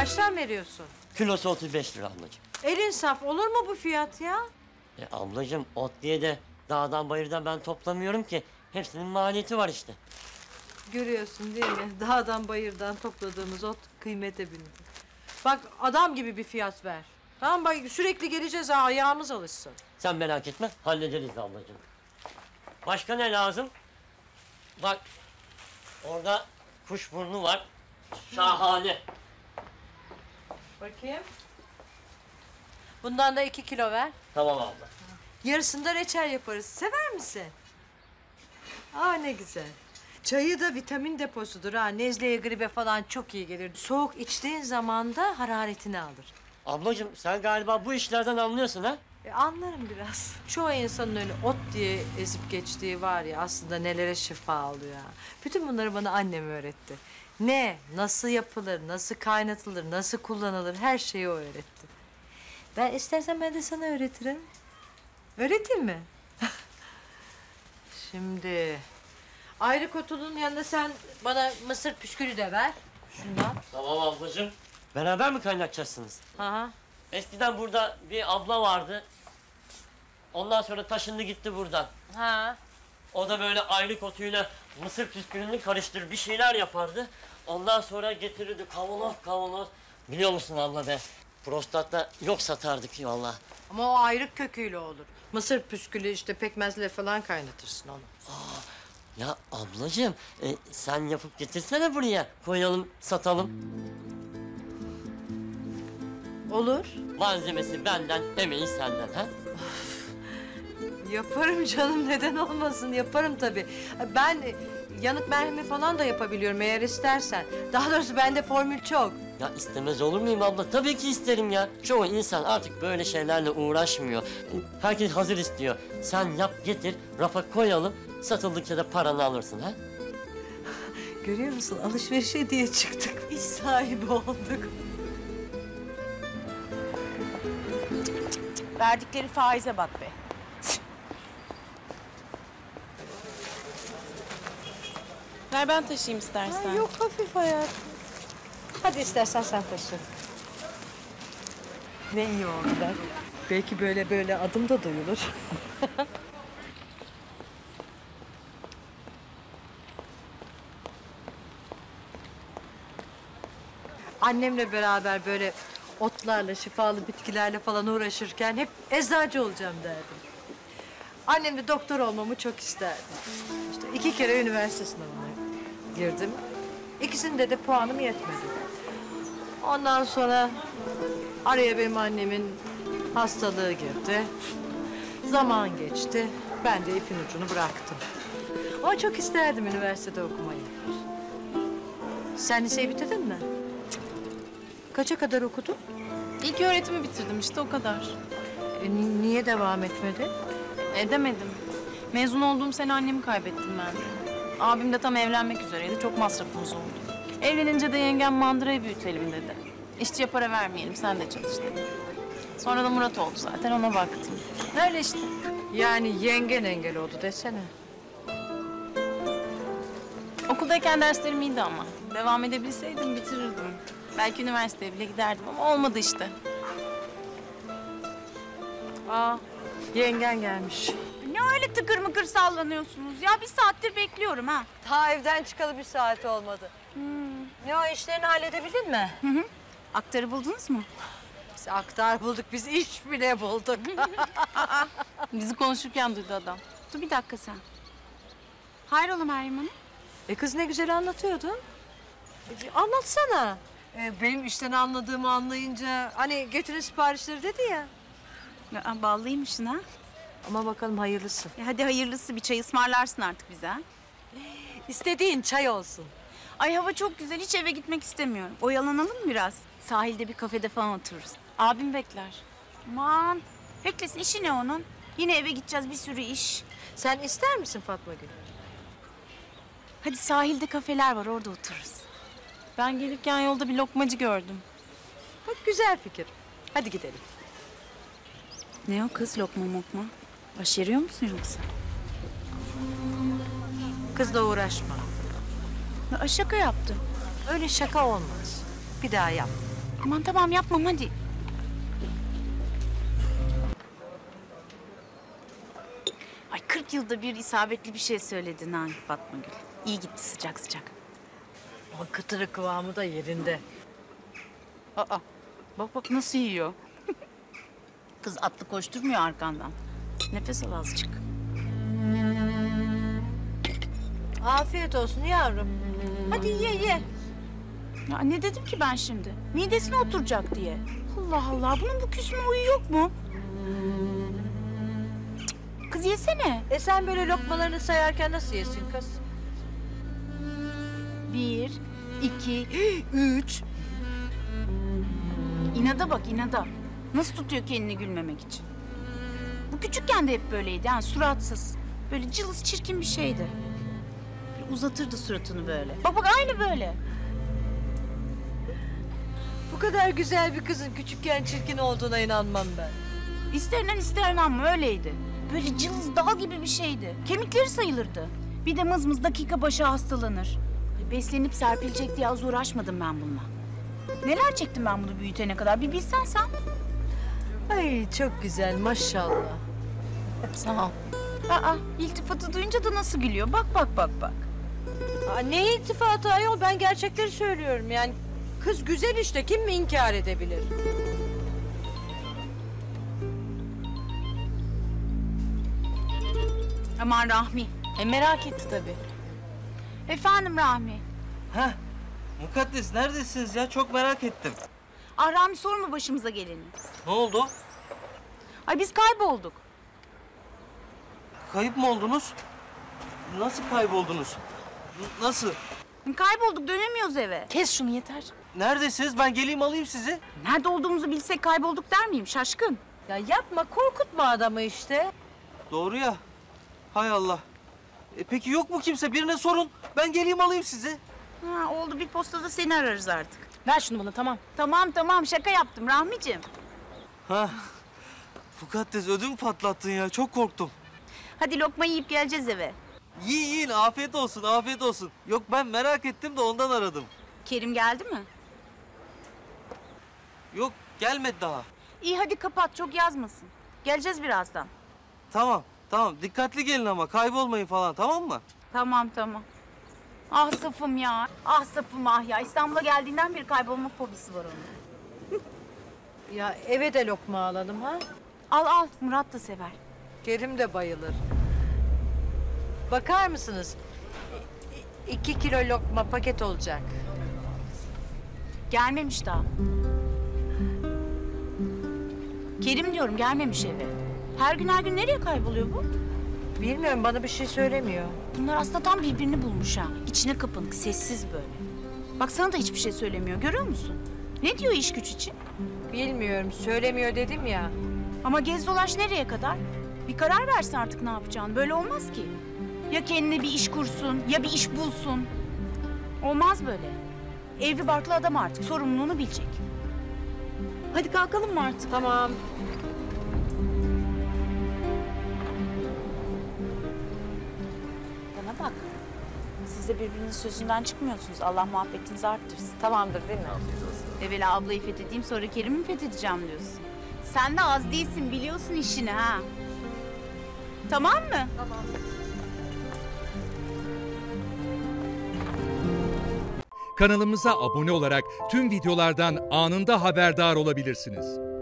Kaçtan veriyorsun? Kilosu 35 lira ablacığım. Elin saf, olur mu bu fiyat ya? Ablacığım ot diye de dağdan bayırdan ben toplamıyorum ki. Hepsinin maliyeti var işte. Görüyorsun değil mi? Dağdan bayırdan topladığımız ot kıymete bindi. Bak adam gibi bir fiyat ver. Tamam bak sürekli geleceğiz ha, ayağımız alışsın. Sen merak etme, hallederiz ablacığım. Başka ne lazım? Bak, orada kuşburnu var. Şahane. Bakayım. Bundan da 2 kilo ver. Tamam abla. Yarısında reçel yaparız. Sever misin? Aa ne güzel. Çayı da vitamin deposudur ha. Nezleye, gribe falan çok iyi gelir. Soğuk içtiğin zaman da hararetini alır. Ablacığım sen galiba bu işlerden anlıyorsun ha? Anlarım biraz. Çoğu insanın öyle ot diye ezip geçtiği var ya aslında nelere şifa oluyor ha. Bütün bunları bana annem öğretti. Ne, nasıl yapılır, nasıl kaynatılır, nasıl kullanılır her şeyi o öğretti. Ben istersen ben de sana öğretirim. Öğreteyim mi? Şimdi ayrık otunun yanında sen bana mısır püskülü de ver. Şundan. Tamam ablacığım. Beraber mi kaynatacaksınız? Aha. Eskiden burada bir abla vardı. Ondan sonra taşındı gitti buradan. Ha. O da böyle aylık otuyla mısır püskülünü karıştırır bir şeyler yapardı. Ondan sonra getirirdi kavanoz kavanoz. Biliyor musun abla be? Prostatta yok satardık vallahi. Ama o ayrık köküyle olur. Mısır püskülü işte pekmezle falan kaynatırsın onu. Ya ablacığım sen yapıp getirsene buraya. Koyalım satalım. Olur. Malzemesi benden, emeği senden ha? Yaparım canım neden olmasın yaparım tabii. Ben yanık merhemi falan da yapabiliyorum eğer istersen. Daha doğrusu bende formül çok. Ya istemez olur muyum abla? Tabii ki isterim ya. Çoğu insan artık böyle şeylerle uğraşmıyor. Herkes hazır istiyor. Sen yap getir, rafa koyalım. Satıldıkça da paranı alırsın ha? Görüyor musun alışverişe diye çıktık. İş sahibi olduk. Verdikleri faize bak be. Ver ben taşıyayım istersen. Yok hafif hayat. Hadi istersen sen taşı. Ne iyi oldu ben. Belki böyle adım da duyulur. Annemle beraber böyle otlarla, şifalı bitkilerle falan uğraşırken hep eczacı olacağım derdim. Annem de doktor olmamı çok isterdi. İşte 2 kere üniversite sınavına girdim. İkisinde de puanım yetmedi. Ondan sonra araya benim annemin hastalığı girdi. Zaman geçti. Ben de ipin ucunu bıraktım. Ama çok isterdim üniversitede okumayı. Sen liseyi bitirdin mi? Kaça kadar okudun? İlk öğretimi bitirdim işte o kadar. Niye devam etmedin? Edemedim. Mezun olduğum sene annemi kaybettim ben de. Abim de tam evlenmek üzereydi. Çok masrafımız oldu. Evlenince de yengem mandırayı büyütelim dedi. İşçiye para vermeyelim sen de çalış dedi. Sonra da Murat oldu zaten ona baktım. Öyle işte. Yani yengen engel oldu desene. Okuldayken derslerim iyiydi ama. Devam edebilseydim bitirirdim. Belki üniversiteye bile giderdim ama olmadı işte. Aa, yengen gelmiş. Ne öyle tıkır mıkır sallanıyorsunuz ya? Bir saattir bekliyorum ha. Ta evden çıkalı 1 saat olmadı. Ne o işlerini halledebildin mi? Hı. Aktarı buldunuz mu? Biz aktar bulduk, biz iş bile bulduk. Bizi konuşurken duydu adam. Dur bir dakika sen. Hayrola Meryem Hanım? Kız ne güzel anlatıyordun. Anlatsana. Benim işten anladığımı anlayınca hani getirin siparişleri dedi ya. Ya, ballıymışsın ha. Ama bakalım hayırlısı. Hadi hayırlısı bir çay ısmarlarsın artık bize ha. İstediğin çay olsun. Ay hava çok güzel hiç eve gitmek istemiyorum. Oyalanalım mı biraz? Sahilde bir kafede falan otururuz. Abim bekler. Aman beklesin işi ne onun? Yine eve gideceğiz bir sürü iş. Sen ister misin Fatma Gül? Hadi sahilde kafeler var orada otururuz. Ben gelirken yolda bir lokmacı gördüm. Bak güzel fikir. Hadi gidelim. Ne o kız lokma mokma? Başarıyor musun yoksa? Kızla uğraşma. Ya, şaka yaptım. Öyle şaka olmaz. Bir daha yap. Aman tamam yapmam hadi. Ay 40 yılda bir isabetli bir şey söyledin ha Fatma Gül. İyi gitti sıcak sıcak. Ama kıtırı kıvamı da yerinde. Aa bak bak nasıl yiyor. Kız atlı koşturmuyor arkandan. Nefes al azıcık. Afiyet olsun yavrum. Hadi ye. Ya ne dedim ki ben şimdi? Midesine oturacak diye. Allah Allah bunun bu küsme huyu yok mu? Cık, kız yesene. Sen böyle lokmalarını sayarken nasıl yesin kız? 1, 2, 3. İnada bak inada. Nasıl tutuyor kendini gülmemek için? Bu küçükken de hep böyleydi yani suratsız. Böyle cılız çirkin bir şeydi. Bir uzatırdı suratını böyle. Bak bak aynı böyle. Bu kadar güzel bir kızın küçükken çirkin olduğuna inanmam ben. İsterinden ister inanma öyleydi. Böyle cılız dağ gibi bir şeydi. Kemikleri sayılırdı. Bir de mız dakika başı hastalanır. Beslenip serpilecek diye az uğraşmadım ben bununla. Neler çektim ben bunu büyütene kadar bir bilsen sen. Ay çok güzel maşallah. Sağ ol. Aa iltifatı duyunca da nasıl gülüyor bak bak bak bak. Ne iltifatı ayol, ben gerçekleri söylüyorum yani. Kız güzel işte, kim mi inkar edebilir? Aman Rahmi. Merak etti tabii. Efendim Rahmi. Heh, Mukaddes neredesiniz ya? Çok merak ettim. Ah Rahmi sorma başımıza geleni. Ne oldu? Ay biz kaybolduk. Kayıp mı oldunuz? Nasıl kayboldunuz? Nasıl? Kaybolduk dönemiyoruz eve. Kes şunu yeter. Neredesiniz? Ben geleyim alayım sizi. Nerede olduğumuzu bilsek kaybolduk der miyim şaşkın? Ya yapma, korkutma adamı işte. Doğru ya. Hay Allah. Peki yok mu kimse? Birine sorun. Ben geleyim alayım sizi. Ha, oldu bir postada seni ararız artık. Ver şunu bana tamam. Tamam şaka yaptım Rahmiciğim. Ha. Mukaddes ödüm patlattın ya. Çok korktum. Hadi lokma yiyip geleceğiz eve. Yiyin. Afiyet olsun. Afiyet olsun. Yok ben merak ettim de ondan aradım. Kerim geldi mi? Yok gelmedi daha. İyi hadi kapat çok yazmasın. Geleceğiz birazdan. Tamam. Tamam. Dikkatli gelin ama. Kaybolmayın falan. Tamam mı? Tamam. Ah Safım ya. Ah Safım ah ya. İstanbul'a geldiğinden beri kaybolma fobisi var onun. Ya eve de lokma alalım ha. Al Murat da sever. Kerim de bayılır. Bakar mısınız? 2 kilo lokma paket olacak. Gelmemiş daha. Kerim diyorum gelmemiş eve. Her gün nereye kayboluyor bu? Bilmiyorum, bana bir şey söylemiyor. Bunlar aslında tam birbirini bulmuş ha. İçine kapanık, sessiz böyle. Bak sana da hiçbir şey söylemiyor, görüyor musun? Ne diyor iş güç için? Bilmiyorum, söylemiyor dedim ya. Ama gez dolaş nereye kadar? Bir karar versin artık ne yapacağını. Böyle olmaz ki. Ya kendine bir iş kursun, ya bir iş bulsun. Olmaz böyle. Evli barklı adam artık, sorumluluğunu bilecek. Hadi kalkalım mı artık? Tamam. Bana bak. Siz de birbirinizin sözünden çıkmıyorsunuz. Allah muhabbetinizi arttırsın. Tamamdır değil mi? Evvela ablayı fethedeyim sonra Kerim'i fethedeceğim diyorsun. Sen de az değilsin biliyorsun işini ha. Tamam mı? Tamam. Kanalımıza abone olarak tüm videolardan anında haberdar olabilirsiniz.